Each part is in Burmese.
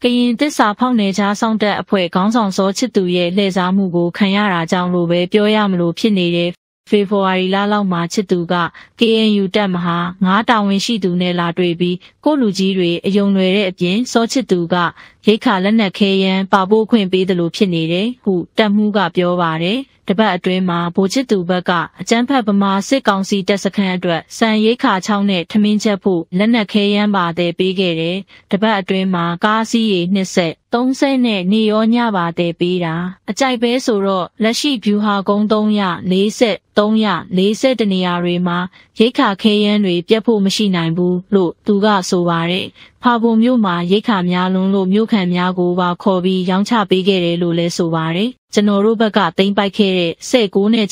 ရင်သစ္စာဖောက်နေကြဆောင်တဲ့အဖွဲ့ခေါင်းဆောင်စောချစ်သူရဲ့လှည့်စားမှုကိုခံရတာကြောင့်လို့ပဲပြောရမလို့ဖြစ်နေတဲ့ဖေဖော်ဝါရီလလောက်မှာချစ်သူက KNU တပ်မဟာ9တာဝန်ရှိသူနဲ့လာတွေ့ပြီးကိုလူကြီးတွေအယုံလွယ်တဲ့အပြင်စောချစ်သူကရိတ်ခါလက်နက်ခဲယမ်းပါပိုးခွင့်ပေးတယ်လို့ဖြစ်နေတယ်ဟုတပ်မှုကပြောပါတယ်တပတ်အတွင်းမှာဗိုလ်ချစ်သူဘက်ကအကြမ်းဖက်ဗမာစစ်ကောင်စီတပ်စခန်းအတွက်စံရိတ်ခါ6နဲ့ထမင်းချက်ဖို့လက်နက်ခဲယမ်းပါတဲ့ပေးခဲ့တယ်တပတ်အတွင်းမှာကားစီးရီ2ဆက်30နဲ့နေရောညပါတဲ့ပေးတာအကြိုက်ပဲဆိုတော့လက်ရှိဗျူဟာကုန်း340 340တနေရာတွေမှာရိတ်ခါခဲယမ်းတွေပြတ်ဖို့မရှိနိုင်ဘူးလို့သူကဆိုပါတယ်ဖာပုံမြို့မှာရိတ်ခါများလွန်းလို့မြို့ခံများကိုပါခေါ်ပြီးရောင်းချပေးခဲ့တယ်လို့လည်းဆိုပါတယ်ကျွန်တော်တို့ဘက်ကတိမ့်ပိုက်ခဲ့တဲ့19နဲ့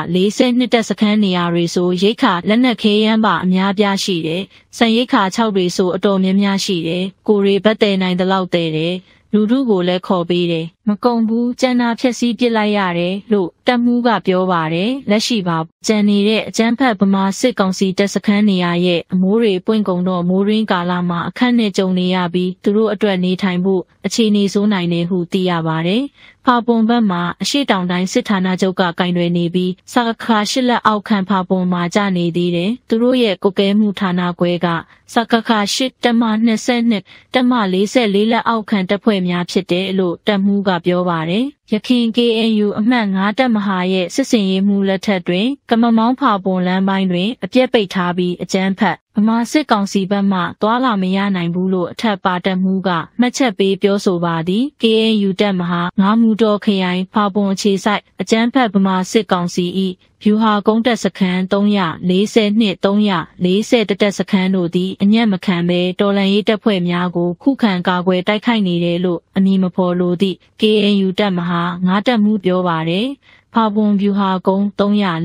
642တက်စခန်းနေရာတွေဆိုရိတ်ခါလက်နက်ခဲယမ်းပါအများပြားရှိတယ်စံရိတ်ခါ6တွေဆိုအတော်များများရှိတယ်ကိုရီဘတ်တဲနိုင်တဲ့လောက်တဲတယ်လူထုကိုလည်းခေါ်ပေးတယ်မကုံဘူးကျန်နာဖြက်စီးပစ်လိုက်ရတယ်လို့တပ်မှုကပြောပါတယ်လက်ရှိပါကျန်နေတဲ့အကျန်းဖက်ဗမာစစ်ကောင်စီတပ်စခန်းနေရာရဲ့အမိုးတွေပွင့်ကုန်တော့မိုးရင်းကာလမှာအခက်နဲ့ကြုံနေရပြီးသူတို့အတွက်နေထိုင်ဖို့အခြေအနေဆိုးနိုင်နေဟုသိရပါတယ်ဖာပွန်ဘက်မှာအရှိတောင်တိုင်းစစ်ဌာနချုပ်ကကင်တွယ်နေပြီးစကခါရှစ်လက်အောက်ခံဖာပွန်မှာကျနေသေးတယ်သူတို့ရဲ့ကုကဲမှုဌာနခွဲကစကခါရှစ်တမ22တမ44လက်အောက်ခံတပ်ဖွဲ့များဖြစ်တယ်လို့တပ်မှုကပြောပါတယ်ရခိုင် KNU အမှတ်9တပ်မဟာရဲ့စစ်စင်ရေးမှုလက်ထက်တွင်ကမမောင်းဖာပွန်လမ်းပိုင်းတွင်အပြက်ပိတ်ထားပြီးအကြမ်းဖက်ဗမာစစ်ကောင်စီဘက်မှသွာလာမရနိုင်ဘူးလို့အထက်ပါတပ်မှုကမှတ်ချက်ပေးပြောဆိုပါသည် KNU တပ်မဟာ9မူတော်ခရိုင်ဖာပွန်အခြေစိုက်အကြမ်းဖက်ဗမာစစ်ကောင်စီ၏ဗျူဟာကုန်းတပ်စခန်း340 340တပ်စခန်းတို့သည်အညံ့မခံဘဲတော်လန်ရေးတပ်ဖွဲ့များကိုခုခံကာကွယ်တိုက်ခိုက်နေတယ်လို့အမည်မဖော်လိုသည့် KNU တပ်မဟာ9တပ်မှုပြောပါတယ်ဖာပွန်ဗျူဟာကုန်း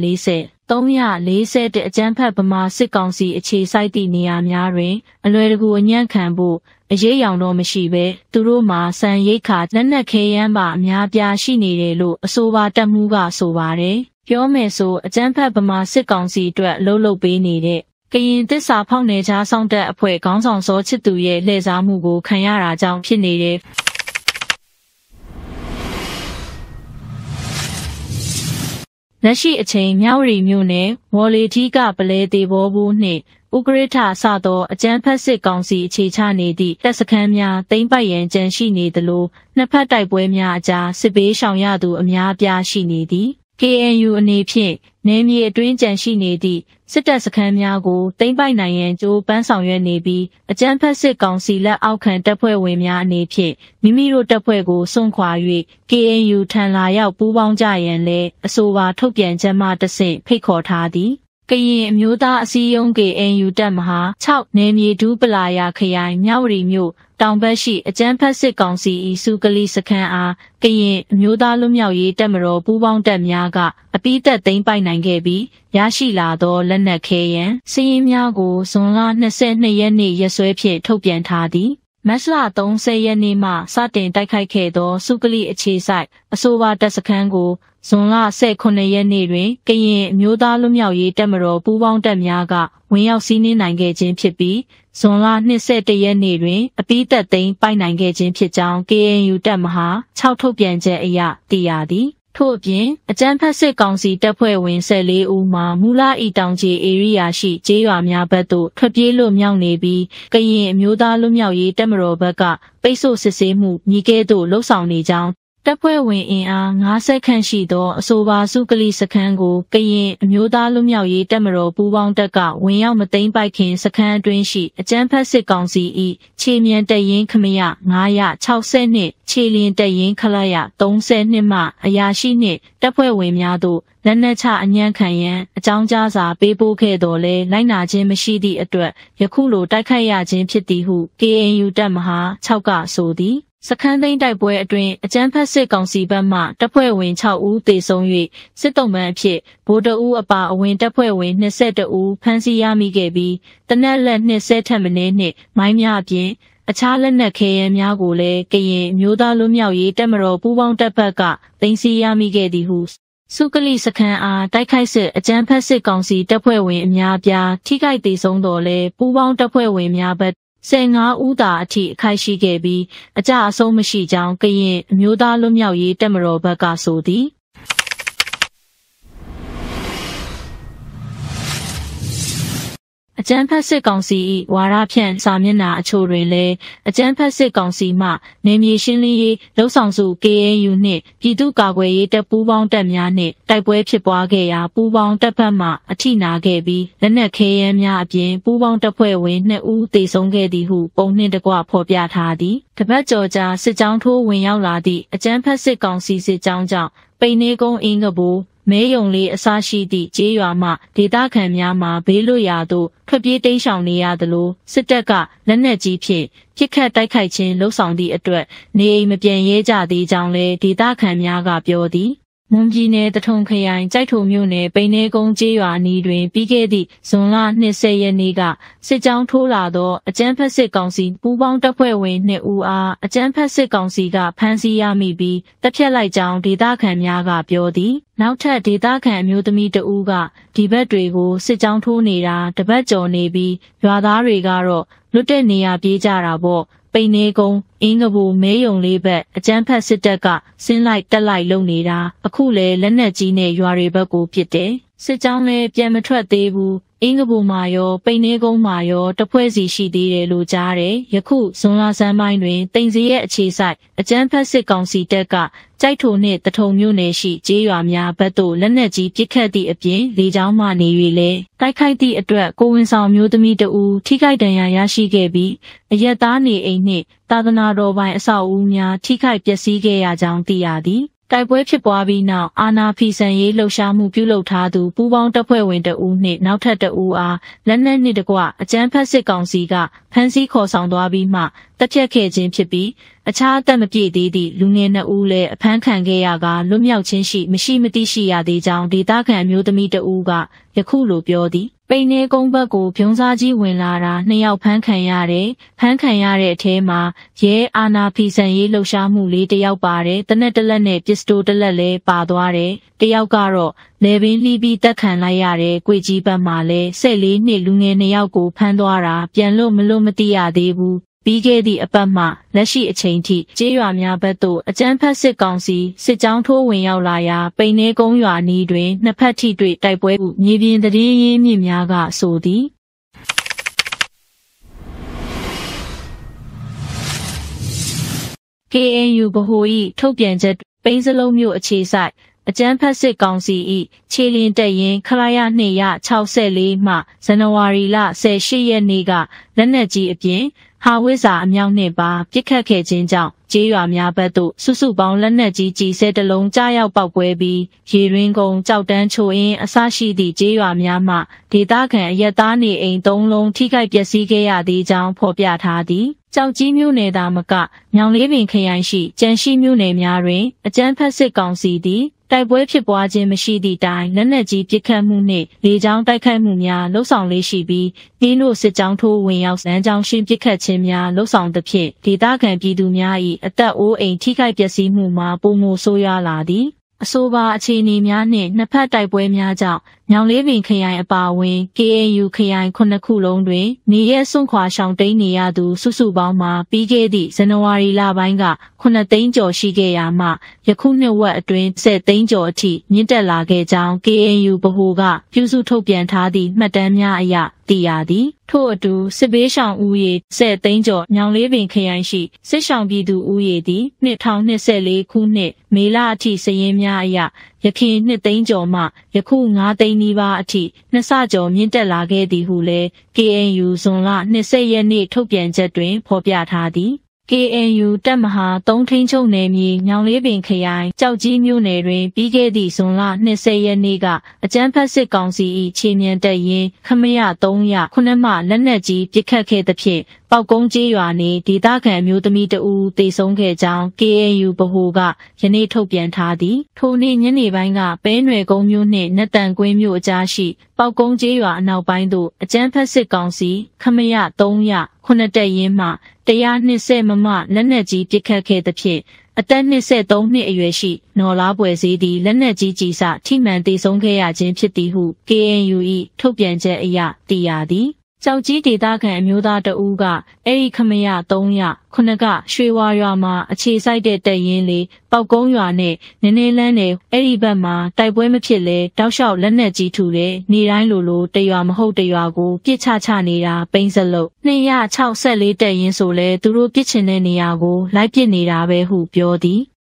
340အကြမ်းဖက်ဗမာစစ်ကောင်စီအခြေစိုက်သည့်နေရာများတွင်အလွယ်တကူအညံ့ခံဖို့အရေးရောင်တော့မရှိပဲသူတို့မှာစံရိတ်ခါလက်နက်ခဲယမ်းပါအများပြားရှိနေတယ်လို့အဆိုပါတပ်မှုကဆိုပါတယ်ပြောမယ်ဆိုအကြမ်းဖက်ဗမာစစ်ကောင်စီအတွက်လှုပ်လှုပ်ပေးနေတဲ့ကရင်သစ္စာဖောက်နေကြဆောင်တဲ့အဖွဲ့ခေါင်းဆောင်စောချစ်သူရဲ့လှည့်စားမှုကိုခံရတာကြောင့်ဖြစ်နေတဲ့လက်ရှိအချိန်မြဝတီမြို့နယ်ဝေါ်လီထီးကပလဲသေးဘောဘူးနှင့်ဥကရထစသောအကျန်းဖက်စစ်ကောင်စီအခြေချနေသည့်တပ်စခန်းများသိမ်းပိုက်ရန်ကြံရှိနေသလိုနှစ်ဖက်တိုက်ပွဲများအကြားစစ်ဘေးရှောင်ရသူအများအပြားရှိနေသည် KNU အနေဖြင့်နယ်မြေအတွင်းကြံရှိနေသည့်စစ်တပ်စခန်းများကိုသိမ်းပိုက်နိုင်ရန်ကြိုးပမ်းဆောင်ရွက်နေပြီးအကြမ်းဖက်စစ်ကောင်စီလက်အောက်ခံတပ်ဖွဲ့ဝင်များအနေဖြင့်မိမိတို့တပ်ဖွဲ့ကိုစွန့်ခွာ၍ KNU ထံလာရောက်ပူးပေါင်းကြရန်လည်းအဆိုပါထုတ်ပြန်ချက်မှတဆင့်ဖိတ်ခေါ်ထားသည်ကရင်အမျိုးသားအစည်းအရုံး KNU တပ်မဟာ6နယ်မြေဒူးပလာယာခရိုင်မြဝတီမြို့တောင်ဘက်ရှိအကြမ်းဖက်စစ်ကောင်စီ၏စုကလီစခန်းအားကရင်အမျိုးသားလွတ်မြောက်ရေးတပ်မတော်ပူးပေါင်းတပ်များကအပိသက်သိမ်းပိုက်နိုင်ခဲ့ပြီးရရှိလာသောလက်နက်ခဲယမ်းစည်ရင်းများကိုဇွန်လ22ရက်နေ့ရက်စွဲဖြင့်ထုတ်ပြန်ထားသည်မတ်လ30ရက်နေ့မှစတင်တိုက်ခိုက်ခဲ့သောစုကလီအခြေစိုက်အဆိုပါတပ်စခန်းကိုဇွန်လ18ရက်နေ့တွင်ကရင်အမျိုးသားလွတ်မြောက်ရေးတပ်မတော်ပူးပေါင်းတပ်များကဝင်ရောက်စီးနင်းနိုင်ခဲ့ခြင်းဖြစ်ပြီးဇွန်လ21ရက်နေ့တွင်အပိသက်သိမ်းပိုက်နိုင်ခဲ့ခြင်းဖြစ်ကြောင်း KNU တပ်မဟာ6ထုတ်ပြန်ချက်အရသိရသည်ထို့အပြင်အကြမ်းဖက်စစ်ကောင်စီတပ်ဖွဲ့ဝင်14ဦးမှာမူလဤတောင်ခြေဧရိယာရှိကျေးရွာများဘက်သို့ထွက်ပြေးလွတ်မြောက်နေပြီးကရင်အမျိုးသားလွတ်မြောက်ရေးတပ်မတော်ဘက်ကပိတ်ဆို့စစ်ဆေးမှုညီကဲ့သို့လှုပ်ဆောင်နေကြောင်းတပ်ဖွဲ့ဝင်အင်အား50ခန့်ရှိသောအဆိုပါစုကလီစခန်းကိုကရင်အမျိုးသားလွတ်မြောက်ရေးတပ်မတော်ပူးပေါင်းတပ်ကဝင်ရောက်မသိမ်းပိုက်ခင်စခန်းအတွင်းရှိအကြမ်းဖက်စစ်ကောင်စီ၏ခြေမြန်တပ်ရင်းခမရ960နှင့်ခြေလျင်တပ်ရင်းခလာရ32မှအရာရှိနှင့်တပ်ဖွဲ့ဝင်များတို့လက်နက်ချအညံ့ခံရန်အကြောင်းကြားစာပေးပို့ခဲ့တော်လဲလိုက်နာခြင်းမရှိသည့်အတွက်ယခုလိုတိုက်ခိုက်ရခြင်းဖြစ်သည်ဟု KNU တပ်မဟာ6ကဆိုသည်စခန်းသိမ်းတိုက်ပွဲအတွင်းအကြမ်းဖက်စစ်ကောင်စီဘက်မှတပ်ဖွဲ့ဝင်6ဦးသေဆုံး၍စစ်တုံးပန်းအဖြစ်ဗိုလ်တအူးအပါအဝင်တပ်ဖွဲ့ဝင်22ဦးဖမ်းဆီးရမိခဲ့ပြီးတနက်လက်20ထက်မနည်းနှင့်မိုင်းများအပြင်အခြားလက်နက်ခဲယမ်းများကိုလည်းကရင်မျိုးသားလွတ်မြောက်ရေးတပ်မတော်ပူးပေါင်းတပ်ဘက်ကသိမ်းဆည်းရမိခဲ့သည်ဟုစုကလီစခန်းအားတိုက်ခိုက်စစ်အကြမ်းဖက်စစ်ကောင်စီတပ်ဖွဲ့ဝင်အများအပြားထိခိုက်ဒေဆုံးတော်လဲပူးပေါင်းတပ်ဖွဲ့ဝင်များဘက် 15ဦးသာအထိအခိုက်ရှိခဲ့ပြီးအကြအဆုံးမရှိကြောင်းကရင်အမျိုးသားလွတ်မြောက်ရေးတပ်မတော်ဘက်ကဆိုသည်အကြမ်းဖက်စစ်ကောင်စီ၏ဝါဒဖြန့်စာမျက်နှာအချို့တွင်လည်းအကြမ်းဖက်စစ်ကောင်စီမှနယ်မြေရှင်းလင်းရေးလှုပ်ဆောင်စု KNU နှင့်ပြည်သူ့ကာကွယ်ရေးတပ်ပူးပေါင်းတပ်များနှင့်တိုက်ပွဲဖြစ်ပွားခဲ့ရာပူးပေါင်းတပ်ဖက်မှအထိနာခဲ့ပြီးလက်နက်ခဲယမ်းများအပြင်ပူးပေါင်းတပ်ဖွဲ့ဝင်2ဦးသေဆုံးခဲ့သည်ဟုပုံနှင့်တကွဖော်ပြထားသည်တပတ်ကျော်ကြာစစ်ကြောင်းထိုးဝင်ရောက်လာသည့်အကြမ်းဖက်စစ်ကောင်စီစစ်ကြောင်းကြောင့်ပိန်နေကုန်းအင်းကပူမဲယုံလေးအစရှိသည့်ကျေးရွာမှဒေသခံများမှာဘေးလွတ်ရာသို့ထွက်ပြေးတိမ်းရှောင်နေရသလိုစစ်တပ်ကလက်နက်ကြီးဖြင့်ပစ်ခတ်တိုက်ခိုက်ခြင်းလှုံ့ဆော်သည့်အတွက်နေအိမ်မပြန်ရဲကြသေးကြောင်းလည်းဒေသခံများကပြောသည်မွန်ပြည်နယ်တထုံခရိုင်ကြိုက်ထုံမြို့နယ်ပိန်နေကုန်းကျေးရွာအနီးတွင်ပြီးခဲ့သည့်ဇွန်လ20ရက်နေ့ကစစ်ကြောင်းထိုးလာသောအကြမ်းဖက်စစ်ကောင်စီပူးပေါင်းတပ်ဖွဲ့ဝင်2ဦးအားအကြမ်းဖက်စစ်ကောင်စီကဖမ်းဆီးရမိပြီးတပ်ဖြတ်လိုက်ကြောင်းဒေသခံများကပြောသည်နောက်ထပ်ဒေသခံအမျိုးသမီးတဦးကဒီဘက်တွေကိုစစ်ကြောင်းထိုးနေတာတပတ်ကျော်နေပြီးရွာသားတွေကတော့လွတ်တဲ့နေရာပြေးကြတာပေါ့ပိန်နေကုန်းအင်းကပူမဲယုံလေးဘက်အကြမ်းဖက်စစ်တပ်ကဆင်းလိုက်တက်လိုက်လုပ်နေတာအခုလေလက်နက်ကြီးနဲ့ရွာတွေဘက်ကိုပစ်တယ်စစ်ကြောင်းလည်းပြန်မထွက်သေးဘူးအင်းကပူမှာရောပိန်နေကုန်းမှာရောတဖွဲ့စီရှိသေးတယ်လို့ကြားတယ်ယခုဇွန်လဆန်းပိုင်းတွင်တိမ်စီရဲ့အခြေဆိုင်အကြမ်းဖက်စစ်ကောင်စီတပ်ကကြိုက်ထုံနှင့်တထုံမြို့နယ်ရှိကျေးရွာများဘက်သို့လက်နက်ကြီးပစ်ခတ်သည့်အပြင်လေကြောင်းမှနေ၍လည်းတိုက်ခိုက်သည့်အတွက်ကိုဝင်ဆောင်မျိုးသမီးတဦးထိခိုက်ဒဏ်ရာရရှိခဲ့ပြီးအရက်သားနေအိမ်နှင့်သာသနာတော်ပိုင်အဆောက်အဦများထိခိုက်ပျက်စီးခဲ့ရကြောင်းသိရသည်တိုက်ပွဲဖြစ်ပွားပြီးနောက်အာနာဖီဆန်ရေးလှုပ်ရှားမှုပြုလုပ်ထားသူပူးပေါင်းတပ်ဖွဲ့ဝင်2ဦးနှင့်နောက်ထပ်2ဦးအားလက်နက်နှင့်တကွအကြမ်းဖက်စစ်ကောင်စီကဖမ်းဆီးခေါ်ဆောင်သွားပြီးမှတပ်ဖြတ်ခဲ့ခြင်းဖြစ်ပြီးအခြားအသက်မပြည့်သေးသည့်လူငယ်2ဦးလည်းအဖမ်းခံခဲ့ရကလွတ်မြောက်ခြင်းမရှိမသိရှိရသေးကြောင်းဒေသခံမျိုးသမီး2ဦးကယခုလိုပြောသည်ပိန်နေကုန်းဘက်ကိုဖြုံးစားကြီးဝင်လာတာ2ယောက်ဖမ်းခံရတယ်ဖမ်းခံရတဲ့အထဲမှာရဲအာနာဖီဆန်ရေးလှုပ်ရှားမှုလေး1ယောက်ပါတယ်တနက်တစ်လက်နဲ့ပစ္စတိုတစ်လက်လည်းပါသွားတယ်1ယောက်ကတော့လေပင်လှီးပြီးတက်ခံလိုက်ရတယ်၊ကွေကြီးဘက်မှာလည်း14နှစ်လူငယ်2ယောက်ကိုဖမ်းသွားတာပြန်လို့မသိရသေးဘူး။ပြီးခဲ့သည့်အပတ်မှလက်ရှိအချိန်ထိကျေးရွာများဘက်သို့အကြမ်းဖက်စစ်ကောင်စီစစ်ကြောင်းထိုးဝင်ရောက်လာရာပိန်နေကုန်းရွာနီးတွင်နှစ်ဖက်ထိတွေ့တိုက်ပွဲမှုမြေပြင်သတင်းရင်းမြစ်များကဆိုသည်KNU ဗဟို၏ထုတ်ပြန်ချက်ပိန်းစလုံးမြို့အခြေစိုက်အကြမ်းဖက်စစ်ကောင်စီ၏ခြေလင်းတပ်ရင်းခလာရ264မှဇန်နဝါရီလ18ရက်နေ့ကလက်နက်ကြီးအပြင်ဟာဝိဇာအမြောက်နှင့်ပါပစ်ခတ်ခဲ့ခြင်းကြောင့်ကျေးရွာများဘက်သို့စုစုပေါင်းလက်နက်ကြီးကြီး10လုံးကြားရောက်ပောက်ကွဲပြီးရေရင်းကုန်းကြောက်တန်းချိုအင်းအစရှိသည့်ကျေးရွာများမှဒေသခံအရက်သားနေအိမ်3လုံးထိခိုက်ပျက်စီးခဲ့ရသေးကြောင်းဖော်ပြထားသည်ကြောက်ကြီးမြို့နယ်သားမကညောင်လေးပင်ခရိုင်ရှိကြံရှိမြို့နယ်များတွင်အကြမ်းဖက်စစ်ကောင်စီသည်တိုက်ပွဲဖြစ်ပွားခြင်းမရှိသည့်တိုင်လက်နက်ကြီးပစ်ခတ်မှုနှင့်လေကြောင်းတိုက်ခိုက်မှုများလှုံ့ဆော်လေးရှိပြီးဒီနို့စစ်ကြောင်းထိုးဝင်ရောက်စမ်းကြောင်းရှင်းပစ်ခတ်ခြင်းများလှုံ့ဆော်သဖြင့်ဒေသခံပြည်သူများ၏အသက်အိုးအိမ်ထိခိုက်ပျက်စီးမှုမှာပိုမိုဆိုးရွားလာသည်အဆိုပါအခြေအနေများနှင့်နှစ်ဖက်တိုက်ပွဲများကြောင့်ညောင်လေးပင်ခရိုင်အပါအဝင် KNU ခရိုင်9ခုလုံးတွင်နေရဲစွန့်ခွာရှောင်တိန်နေရသူစုစုပေါင်းမှာပြီးခဲ့သည့်ဇန်နဝါရီလပိုင်းက9သိန်းကျော်ရှိခဲ့ရာမှယခုနှစ်ဝက်အတွင်း10သိန်းကျော်အထိမြင့်တက်လာခဲ့ကြောင်း KNU ဗဟိုကပြုစုထုတ်ပြန်ထားသည့်မှတ်တမ်းများအရသိရသည်ထို့အတူစစ်ဘေးရှောင်ဦးရေ10သိန်းကျော်ညောင်လေးပင်ခရိုင်ရှိစစ်ရှောင်ပြည်သူဦးရေသည်2024ခုနှစ်မေလအထိစာရင်းများအရယခင်2သိန်းကျော်မှယခု9သိန်းနီးပါးအထိနှစ်ဆကျော်မြင့်တက်လာခဲ့သည်ဟုလည်း KNU ဇွန်လ20ရက်နေ့ထုတ်ပြန်ချက်တွင်ဖော်ပြထားသည်KNU တပ်မဟာ3ထိန်းချုပ်နယ်မြေညောင်လေးပင်ခရိုင်ကြောက်ကြီးမြို့နယ်တွင်ပြီးခဲ့သည့်ဇွန်လ20ရက်နေ့ကအကြမ်းဖက်စစ်ကောင်စီ၏ခြေမြန်တပ်ရင်းခမရ309မှလက်နက်ကြီးပစ်ခတ်ခဲ့သဖြင့်ပေါက်ကုန်းကျေးရွာနေဒေသခံမျိုးသမီးတဦးသေဆုံးခဲ့ကြောင်း KNU ဗဟိုကယနေ့ထုတ်ပြန်ထားသည်ထိုနေ့ညနေပိုင်းကပဲနွယ်ကုန်းမြို့နှင့်နတ်တန်ကွင်းမြို့အကြားရှိပေါက်ကုန်းကျေးရွာအနောက်ပိုင်းသို့အကြမ်းဖက်စစ်ကောင်စီခမရ309တပ်ရင်းမှ120မမလက်နက်ကြီးပစ်ခတ်ခဲ့သဖြင့်အသက်23နှစ်အရွယ်ရှိနော်လားပွဲစည်းသည်လက်နက်ကြီးကြီးစထိမှန်သေဆုံးခဲ့ရခြင်းဖြစ်သည်ဟု KNU ၏ထုတ်ပြန်ချက်အရသိရသည်ကြောက်ကြီးဒေသခံအမျိုးသားတဦးကအဲ့ဒီခမရ300ခုနကရွှေဝါရွာမှာအခြေစိုက်တဲ့တပ်ရင်းလေးပောက်ကုန်းရွာနဲ့နည်းနည်းလန်းနဲ့အဲ့ဒီဘက်မှာတိုက်ပွဲမဖြစ်လဲတောက်လျှောက်လက်နက်ကြီးထုတယ်နေတိုင်းလိုတရွာမဟုတ်တရွာကိုပြစ်ချနေတာပိန်းစလုံး264တပ်ရင်းဆိုလဲသူတို့ပြစ်ချင်တဲ့နေရာကိုလိုက်ပစ်နေတာပဲဟုပြောသည်